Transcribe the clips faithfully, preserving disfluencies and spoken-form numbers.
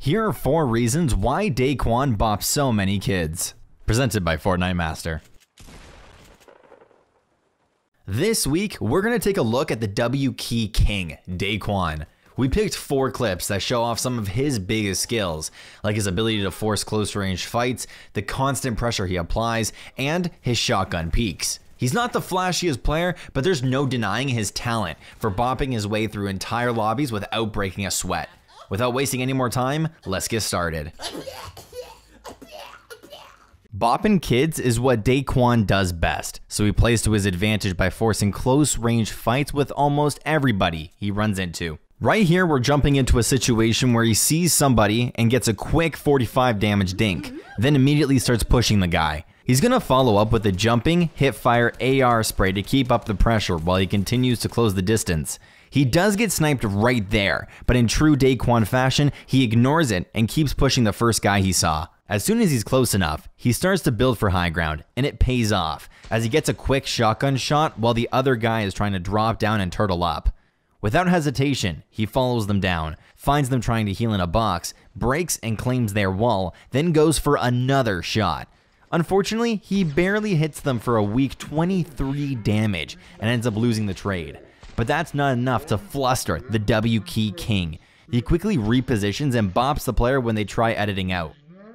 Here are four reasons why Daequan bops so many kids. Presented by FortniteMaster. This week, we're going to take a look at the W key king, Daequan. We picked four clips that show off some of his biggest skills, like his ability to force close range fights, the constant pressure he applies, and his shotgun peaks. He's not the flashiest player, but there's no denying his talent for bopping his way through entire lobbies without breaking a sweat. Without wasting any more time, let's get started. Bopping kids is what Daequan does best, so he plays to his advantage by forcing close range fights with almost everybody he runs into. Right here, we're jumping into a situation where he sees somebody and gets a quick forty-five damage dink, then immediately starts pushing the guy. He's gonna follow up with a jumping, hip-fire A R spray to keep up the pressure while he continues to close the distance. He does get sniped right there, but in true Daequan fashion, he ignores it and keeps pushing the first guy he saw. As soon as he's close enough, he starts to build for high ground, and it pays off, as he gets a quick shotgun shot while the other guy is trying to drop down and turtle up. Without hesitation, he follows them down, finds them trying to heal in a box, breaks and claims their wall, then goes for another shot. Unfortunately, he barely hits them for a weak twenty-three damage and ends up losing the trade. But that's not enough to fluster the W key king. He quickly repositions and bops the player when they try editing out.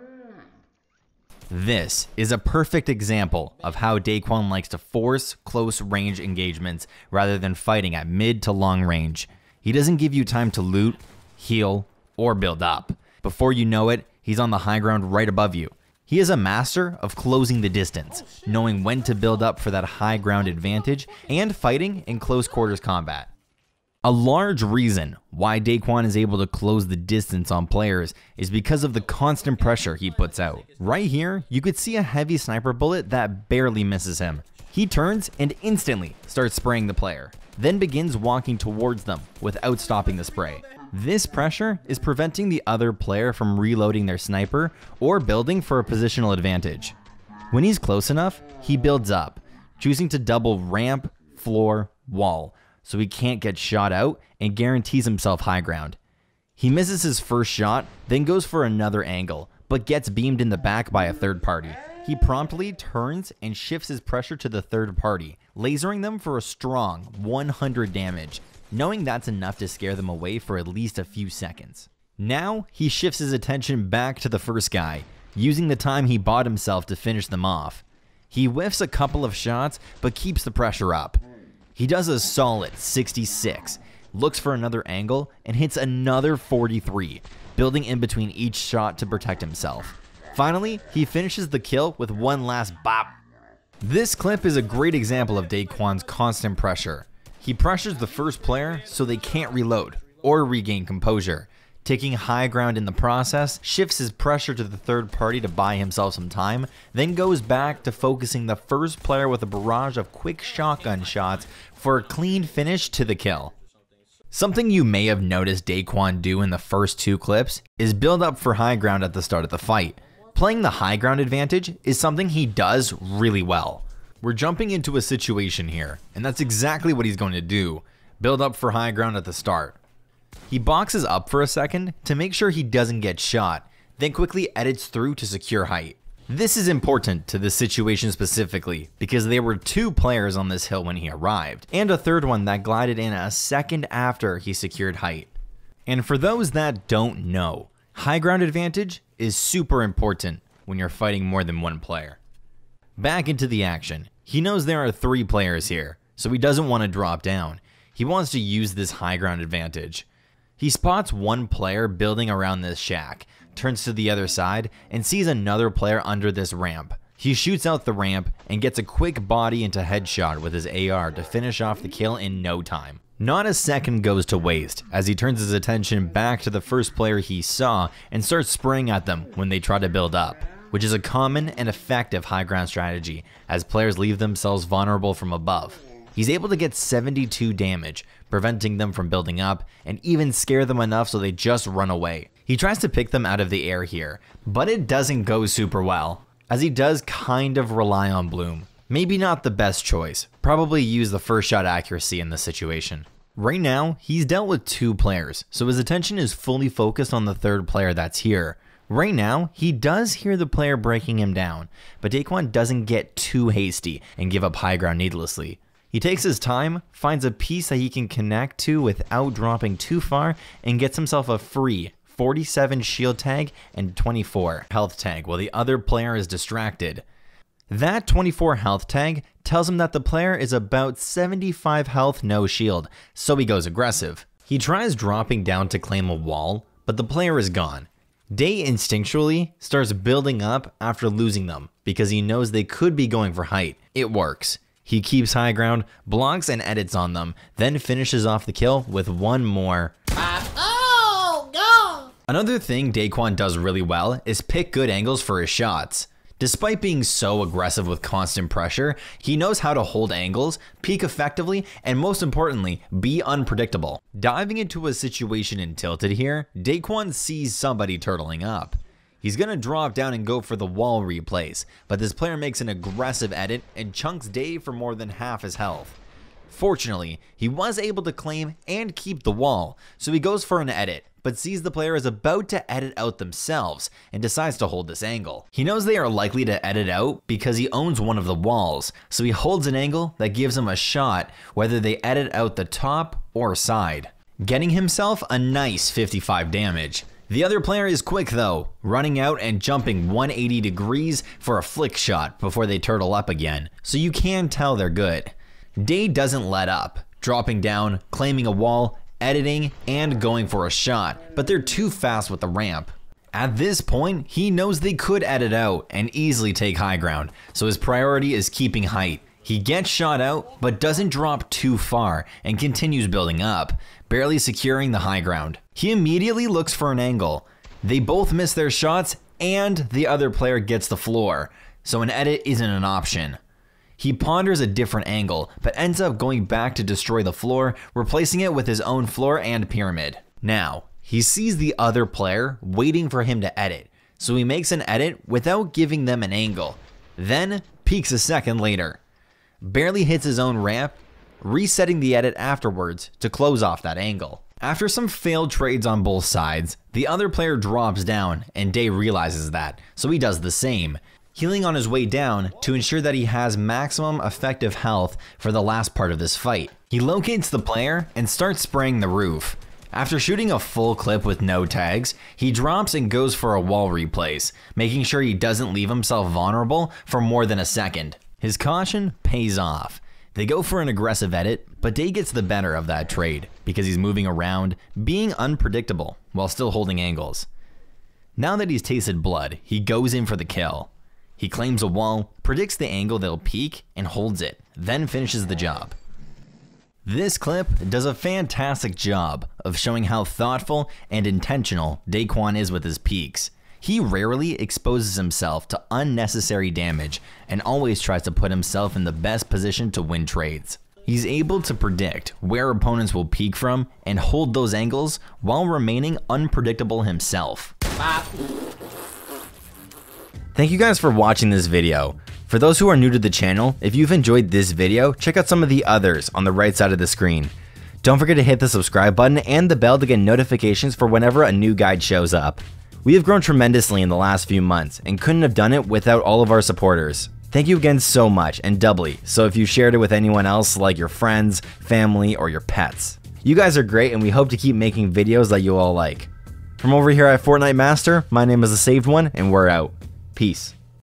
This is a perfect example of how Daequan likes to force close range engagements rather than fighting at mid to long range. He doesn't give you time to loot, heal, or build up. Before you know it, he's on the high ground right above you. He is a master of closing the distance, knowing when to build up for that high ground advantage, and fighting in close quarters combat. A large reason why Daequan is able to close the distance on players is because of the constant pressure he puts out. Right here, you could see a heavy sniper bullet that barely misses him. He turns and instantly starts spraying the player, then begins walking towards them without stopping the spray. This pressure is preventing the other player from reloading their sniper or building for a positional advantage. When he's close enough, he builds up, choosing to double ramp, floor, wall, so he can't get shot out and guarantees himself high ground. He misses his first shot, then goes for another angle, but gets beamed in the back by a third party. He promptly turns and shifts his pressure to the third party, lasering them for a strong one hundred damage, knowing that's enough to scare them away for at least a few seconds. Now, he shifts his attention back to the first guy, using the time he bought himself to finish them off. He whiffs a couple of shots, but keeps the pressure up. He does a solid sixty-six, looks for another angle, and hits another forty-three, building in between each shot to protect himself. Finally, he finishes the kill with one last bop. This clip is a great example of Daequan's constant pressure. He pressures the first player so they can't reload or regain composure. Taking high ground in the process, shifts his pressure to the third party to buy himself some time, then goes back to focusing the first player with a barrage of quick shotgun shots for a clean finish to the kill. Something you may have noticed Daequan do in the first two clips is build up for high ground at the start of the fight. Playing the high ground advantage is something he does really well. We're jumping into a situation here, and that's exactly what he's going to do. Build up for high ground at the start. He boxes up for a second to make sure he doesn't get shot, then quickly edits through to secure height. This is important to this situation specifically because there were two players on this hill when he arrived, and a third one that glided in a second after he secured height. And for those that don't know, high ground advantage is super important when you're fighting more than one player. Back into the action. He knows there are three players here, so he doesn't want to drop down. He wants to use this high ground advantage. He spots one player building around this shack, turns to the other side, and sees another player under this ramp. He shoots out the ramp and gets a quick body into headshot with his A R to finish off the kill in no time. Not a second goes to waste as he turns his attention back to the first player he saw and starts spraying at them when they try to build up, which is a common and effective high ground strategy as players leave themselves vulnerable from above. He's able to get seventy-two damage, preventing them from building up, and even scare them enough so they just run away. He tries to pick them out of the air here, but it doesn't go super well, as he does kind of rely on Bloom. Maybe not the best choice, probably use the first shot accuracy in this situation. Right now, he's dealt with two players, so his attention is fully focused on the third player that's here. Right now, he does hear the player breaking him down, but Daequan doesn't get too hasty and give up high ground needlessly. He takes his time, finds a piece that he can connect to without dropping too far, and gets himself a free forty-seven shield tag and twenty-four health tag while the other player is distracted. That twenty-four health tag tells him that the player is about seventy-five health, no shield, so he goes aggressive. He tries dropping down to claim a wall, but the player is gone. Dae instinctually starts building up after losing them because he knows they could be going for height. It works. He keeps high ground, blocks and edits on them, then finishes off the kill with one more. Oh, go! Another thing Daequan does really well is pick good angles for his shots. Despite being so aggressive with constant pressure, he knows how to hold angles, peek effectively, and most importantly, be unpredictable. Diving into a situation in Tilted here, Daequan sees somebody turtling up. He's gonna drop down and go for the wall replays, but this player makes an aggressive edit and chunks Dae for more than half his health. Fortunately, he was able to claim and keep the wall, so he goes for an edit, but sees the player is about to edit out themselves and decides to hold this angle. He knows they are likely to edit out because he owns one of the walls, so he holds an angle that gives him a shot whether they edit out the top or side, getting himself a nice fifty-five damage. The other player is quick though, running out and jumping one hundred eighty degrees for a flick shot before they turtle up again, so you can tell they're good. Dae doesn't let up, dropping down, claiming a wall, editing, and going for a shot, but they're too fast with the ramp. At this point, he knows they could edit out and easily take high ground, so his priority is keeping height. He gets shot out, but doesn't drop too far and continues building up, barely securing the high ground. He immediately looks for an angle. They both miss their shots and the other player gets the floor, so an edit isn't an option. He ponders a different angle, but ends up going back to destroy the floor, replacing it with his own floor and pyramid. Now, he sees the other player waiting for him to edit, so he makes an edit without giving them an angle, then peeks a second later. Barely hits his own ramp, resetting the edit afterwards to close off that angle. After some failed trades on both sides, the other player drops down and Dae realizes that, so he does the same, healing on his way down to ensure that he has maximum effective health for the last part of this fight. He locates the player and starts spraying the roof. After shooting a full clip with no tags, he drops and goes for a wall replace, making sure he doesn't leave himself vulnerable for more than a second. His caution pays off. They go for an aggressive edit, but Dae gets the better of that trade because he's moving around, being unpredictable while still holding angles. Now that he's tasted blood, he goes in for the kill. He claims a wall, predicts the angle they'll peek, and holds it, then finishes the job. This clip does a fantastic job of showing how thoughtful and intentional Daequan is with his peeks. He rarely exposes himself to unnecessary damage and always tries to put himself in the best position to win trades. He's able to predict where opponents will peek from and hold those angles while remaining unpredictable himself. Thank you guys for watching this video. For those who are new to the channel, if you've enjoyed this video, check out some of the others on the right side of the screen. Don't forget to hit the subscribe button and the bell to get notifications for whenever a new guide shows up. We have grown tremendously in the last few months and couldn't have done it without all of our supporters. Thank you again so much and doubly so if you shared it with anyone else like your friends, family, or your pets. You guys are great and we hope to keep making videos that you all like. From over here at FortniteMaster, my name is The Saved One and we're out. Peace.